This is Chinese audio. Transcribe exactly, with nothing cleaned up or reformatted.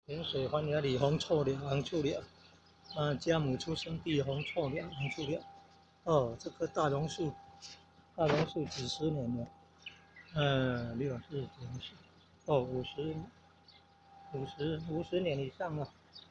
盐水环芽李红臭柳红醋柳，啊，家母出生地红臭柳红醋柳。哦，这棵大榕树，大榕树几十年了，嗯，六十九十，哦，五十五十五十年以上了。